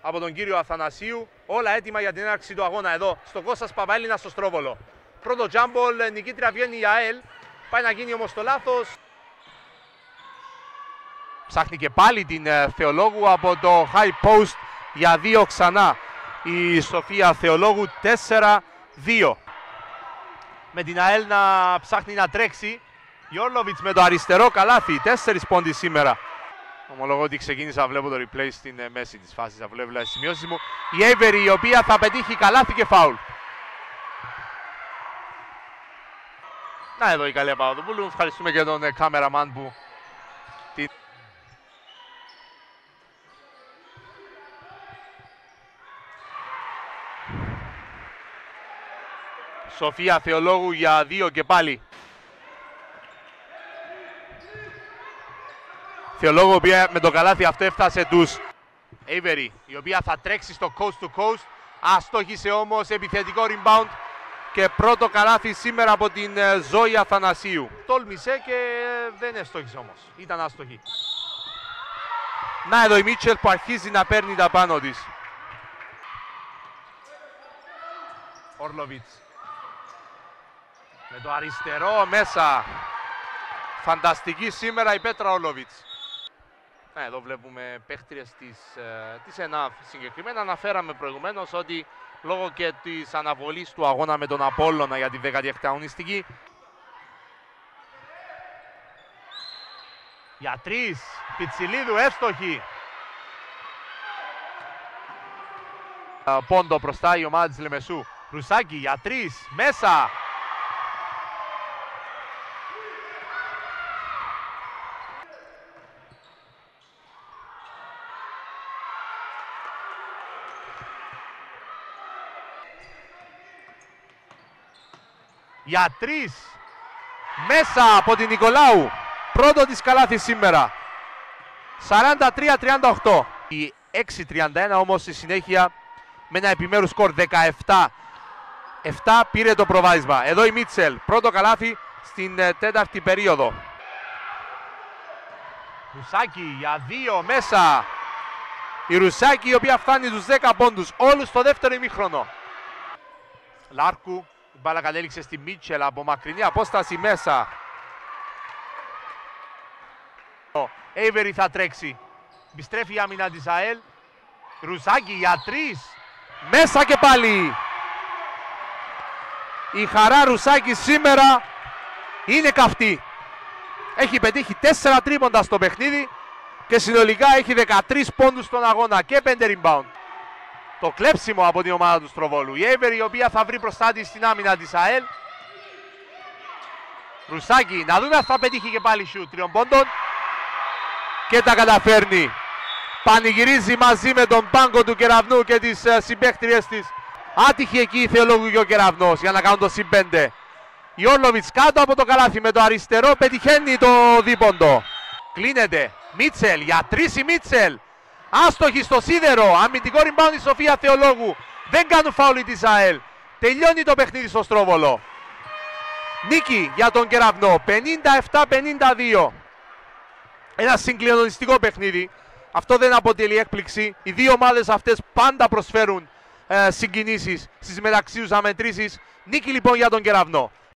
από τον κύριο Αθανασίου. Όλα έτοιμα για την έναρξη του αγώνα εδώ στο Κώστας Παπαέλληνα στο Στρόβολο. Πρώτο τζάμπολ, νικήτρια βγαίνει η ΑΕΛ. Πάει να γίνει όμως το λάθος. Ψάχνει και πάλι την Θεολόγου από το high post για 2 ξανά. Η Σοφία Θεολόγου 4-2. Με την ΑΕΛ να ψάχνει να τρέξει. Γιόρλοβιτς με το αριστερό καλάθι. 4 πόντι σήμερα. Ομολογώ ότι ξεκίνησα, βλέπω το replay στην μέση της φάσης. Θα βλέπω τις σημειώσεις μου. Η Avery η οποία θα πετύχει καλάθι και φάουλ. Να εδώ η Καλία Παπαδοπούλου. Ευχαριστούμε και τον cameraman που την... Σοφία Θεολόγου για 2 και πάλι. Θεολόγου, η οποία με το καλάθι αυτό έφτασε τους. Avery, η οποία θα τρέξει στο coast to coast. Αστόχησε όμως, επιθετικό rebound. Και πρώτο καλάθι σήμερα από την Ζώη Αθανασίου. Τόλμησε και δεν έστοχησε όμως. Ήταν άστοχη. Να εδώ η Μίτσελ που αρχίζει να παίρνει τα πάνω της. Ορλοβίτς. Με το αριστερό μέσα. Φανταστική σήμερα η Πέτρα Ορλοβίτς. Εδώ βλέπουμε παίχτριες της ΕΝΑΒ. Συγκεκριμένα αναφέραμε προηγουμένως ότι λόγω και της αναβολής του αγώνα με τον Απόλλωνα για τη 16η αγωνιστική. Για 3, Πιτσιλίδου εύστοχη. Πόντο μπροστά η ομάδα της Λεμεσού. Ρουσάκη για 3, μέσα. Για 3, μέσα από την Νικολάου. Πρώτο της καλάθι σήμερα. 43-38. Η 6-31 όμως στη συνέχεια με ένα επιμέρους σκορ 17. 7 πήρε το προβάδισμα. Εδώ η Μίτσελ. Πρώτο καλάθι στην τέταρτη περίοδο. Ρουσάκη για 2 μέσα. Η Ρουσάκη η οποία φτάνει τους 10 πόντους. Όλους στο δεύτερο ημίχρονο. Λάρκου. Η μπάλα κατέληξε στη Μίτσελ από μακρινή απόσταση μέσα. Ο Avery θα τρέξει. Επιστρέφει η άμυνα της ΑΕΛ. Ρουσάκη για 3. Μέσα και πάλι. Η χαρά Ρουσάκη σήμερα είναι καυτή. Έχει πετύχει 4 τρίποντα στο παιχνίδι και συνολικά έχει 13 πόντους στον αγώνα και 5 rebound. Το κλέψιμο από την ομάδα του Στροβόλου. Η Avery η οποία θα βρει μπροστά της στην άμυνα της ΑΕΛ. Ρουσάκη, να δούμε αν θα πετύχει και πάλι σιούτ 3 πόντων. Και τα καταφέρνει. Πανηγυρίζει μαζί με τον πάγκο του Κεραυνού και τις συμπαίχτριές της. Άτυχη εκεί η Θεολόγου και ο Κεραυνός για να κάνουν το συν 5. Η Όρλοβιτς κάτω από το καλάθι με το αριστερό πετυχαίνει το δίποντο. Κλείνεται. Μίτσελ για 3 η Μίτσελ. Άστοχη στο σίδερο. Αμυντικό rebound η Σοφία Θεολόγου. Δεν κάνουν φάουλ της ΑΕΛ. Τελειώνει το παιχνίδι στο Στρόβολο. Νίκη για τον Κεραυνό. 57-52. Ένα συγκλονιστικό παιχνίδι. Αυτό δεν αποτελεί έκπληξη. Οι δύο ομάδες αυτές πάντα προσφέρουν συγκινήσεις στις μεταξύ τους αμετρήσεις. Νίκη λοιπόν για τον Κεραυνό.